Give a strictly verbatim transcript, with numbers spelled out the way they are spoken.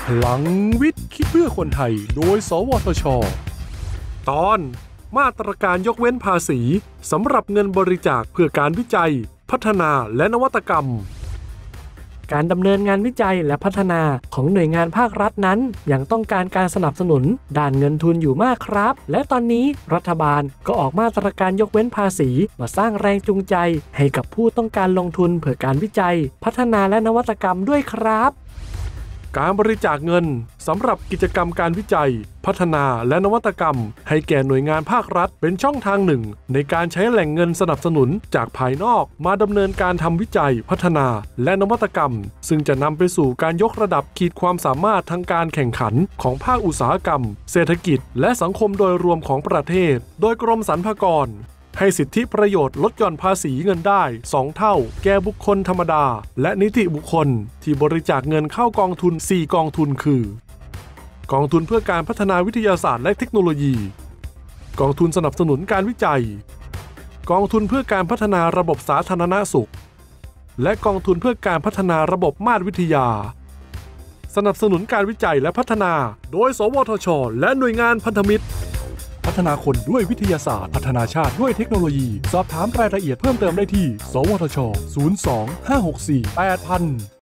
พลังวิทย์คิดเพื่อคนไทยโดยสวทช.ตอนมาตรการยกเว้นภาษีสำหรับเงินบริจาคเพื่อการวิจัยพัฒนาและนวัตกรรมการดำเนินงานวิจัยและพัฒนาของหน่วยงานภาครัฐนั้นยังต้องการการสนับสนุนด้านเงินทุนอยู่มากครับและตอนนี้รัฐบาลก็ออกมาตรการยกเว้นภาษีมาสร้างแรงจูงใจให้กับผู้ต้องการลงทุนเพื่อการวิจัยพัฒนาและนวัตกรรมด้วยครับการบริจาคเงินสำหรับกิจกรรมการวิจัยพัฒนาและนวัตกรรมให้แก่หน่วยงานภาครัฐเป็นช่องทางหนึ่งในการใช้แหล่งเงินสนับสนุนจากภายนอกมาดำเนินการทำวิจัยพัฒนาและนวัตกรรมซึ่งจะนำไปสู่การยกระดับขีดความสามารถทางการแข่งขันของภาคอุตสาหกรรมเศรษฐกิจและสังคมโดยรวมของประเทศโดยกรมสรรพากรให้สิทธิประโยชน์ลดหย่อนภาษีเงินได้สองเท่าแก่บุคคลธรรมดาและนิติบุคคลที่บริจาคเงินเข้ากองทุนสี่กองทุนคือกองทุนเพื่อการพัฒนาวิทยาศาสตร์และเทคโนโลยีกองทุนสนับสนุนการวิจัยกองทุนเพื่อการพัฒนาระบบสาธารณสุขและกองทุนเพื่อการพัฒนาระบบมาตรวิทยาสนับสนุนการวิจัยและพัฒนาโดยสวทช.และหน่วยงานพันธมิตรพัฒนาคนด้วยวิทยาศาสตร์พัฒนาชาติด้วยเทคโนโลยีสอบถามรายละเอียดเพิ่มเติมได้ที่สวทช ศูนย์ สอง ห้า หก สี่ แปด ศูนย์ ศูนย์